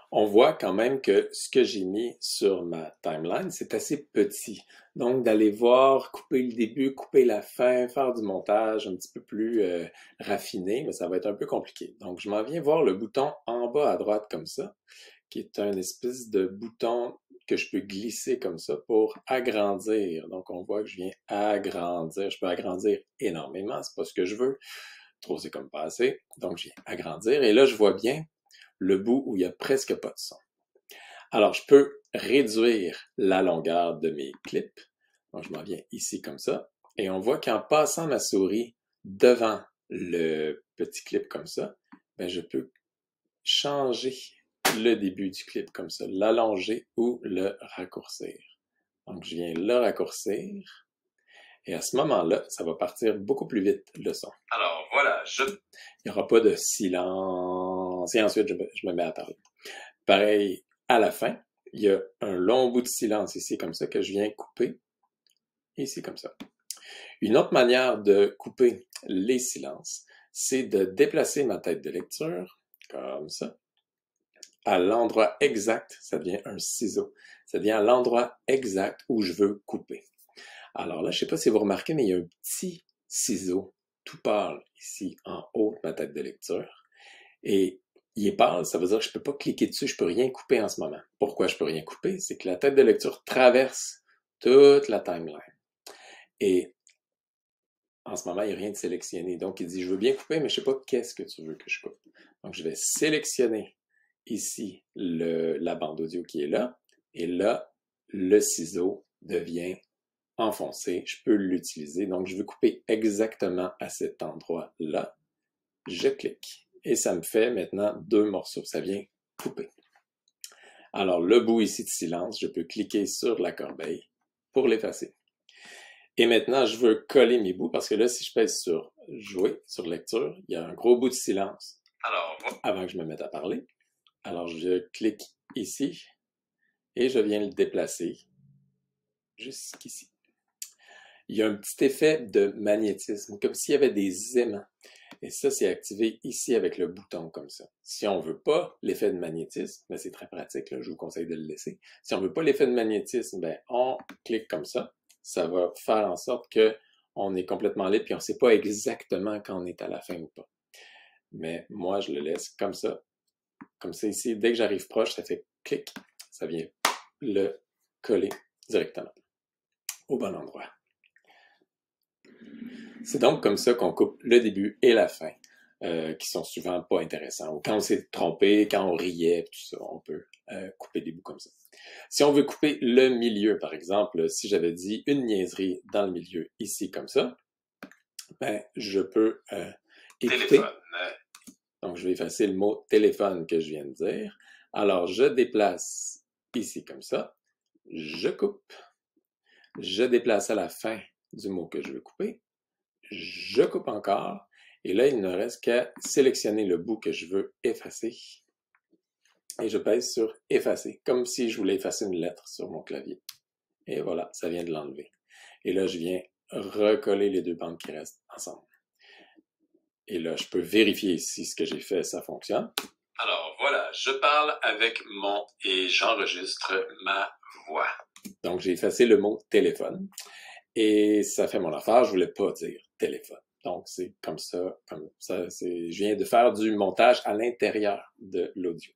On voit quand même que ce que j'ai mis sur ma timeline, c'est assez petit. Donc, d'aller voir, couper le début, couper la fin, faire du montage un petit peu plus raffiné, mais ça va être un peu compliqué. Donc, je m'en viens voir le bouton en bas à droite comme ça, qui est un espèce de bouton que je peux glisser comme ça pour agrandir. Donc, on voit que je viens agrandir. Je peux agrandir énormément, c'est pas ce que je veux. Trop, c'est comme pas assez. Donc, je viens agrandir. Et là, je vois bien le bout où il n'y a presque pas de son. Alors, je peux réduire la longueur de mes clips. Donc, je m'en viens ici comme ça. Et on voit qu'en passant ma souris devant le petit clip comme ça, ben, je peux changer le début du clip comme ça, l'allonger ou le raccourcir. Donc, je viens le raccourcir. Et à ce moment-là, ça va partir beaucoup plus vite, le son. Alors, voilà, il n'y aura pas de silence. Et ensuite, je me mets à parler. Pareil, à la fin, il y a un long bout de silence ici, comme ça, que je viens couper. Ici, comme ça. Une autre manière de couper les silences, c'est de déplacer ma tête de lecture, comme ça, à l'endroit exact, ça devient un ciseau. Ça devient à l'endroit exact où je veux couper. Alors là, je ne sais pas si vous remarquez, mais il y a un petit ciseau tout pâle ici en haut de ma tête de lecture. Et il est pâle, ça veut dire que je ne peux pas cliquer dessus, je ne peux rien couper en ce moment. Pourquoi je ne peux rien couper? C'est que la tête de lecture traverse toute la timeline. Et en ce moment, il n'y a rien de sélectionné. Donc, il dit, je veux bien couper, mais je ne sais pas qu'est-ce que tu veux que je coupe. Donc, je vais sélectionner ici la bande audio qui est là. Et là, le ciseau devient enfoncé, je peux l'utiliser. Donc, je veux couper exactement à cet endroit-là. Je clique. Et ça me fait maintenant 2 morceaux. Ça vient couper. Alors, le bout ici de silence, je peux cliquer sur la corbeille pour l'effacer. Et maintenant, je veux coller mes bouts parce que là, si je pèse sur jouer, sur lecture, il y a un gros bout de silence. Alors, avant que je me mette à parler. Alors, je clique ici et je viens le déplacer jusqu'ici. Il y a un petit effet de magnétisme, comme s'il y avait des aimants. Et ça, c'est activé ici avec le bouton comme ça. Si on veut pas l'effet de magnétisme, ben c'est très pratique, là, je vous conseille de le laisser. Si on veut pas l'effet de magnétisme, ben on clique comme ça. Ça va faire en sorte que on est complètement libre et on sait pas exactement quand on est à la fin ou pas. Mais moi, je le laisse comme ça. Comme ça ici, dès que j'arrive proche, ça fait clic. Ça vient le coller directement au bon endroit. C'est donc comme ça qu'on coupe le début et la fin, qui sont souvent pas intéressants. Ou quand on s'est trompé, quand on riait, tout ça, on peut couper des bouts comme ça. Si on veut couper le milieu, par exemple, si j'avais dit une niaiserie dans le milieu, ici comme ça, ben je peux écouter. Téléphone. Donc je vais effacer le mot téléphone que je viens de dire. Alors je déplace ici comme ça, je coupe, je déplace à la fin du mot que je veux couper. Je coupe encore, et là, il ne reste qu'à sélectionner le bout que je veux effacer. Et je pèse sur effacer, comme si je voulais effacer une lettre sur mon clavier. Et voilà, ça vient de l'enlever. Et là, je viens recoller les 2 bandes qui restent ensemble. Et là, je peux vérifier si ce que j'ai fait, ça fonctionne. Alors voilà, je parle avec et j'enregistre ma voix. Donc, j'ai effacé le mot téléphone. Et ça fait mon affaire, je voulais pas dire téléphone. Donc, c'est comme ça, je viens de faire du montage à l'intérieur de l'audio.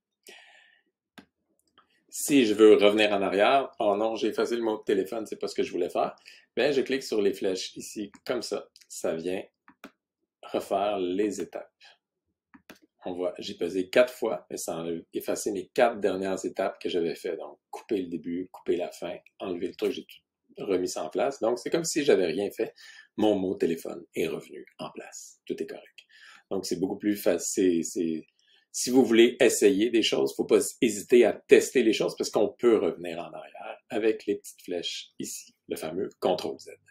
Si je veux revenir en arrière, oh non, j'ai effacé le mot téléphone, c'est pas ce que je voulais faire, ben je clique sur les flèches ici, comme ça. Ça vient refaire les étapes. On voit, j'ai pesé 4 fois, et ça a effacé mes 4 dernières étapes que j'avais fait. Donc, couper le début, couper la fin, enlever le truc, j'ai tout remis ça en place. Donc, c'est comme si j'avais rien fait. Mon mot téléphone est revenu en place. Tout est correct. Donc, c'est beaucoup plus facile. Si vous voulez essayer des choses, faut pas hésiter à tester les choses parce qu'on peut revenir en arrière avec les petites flèches ici, le fameux CTRL-Z.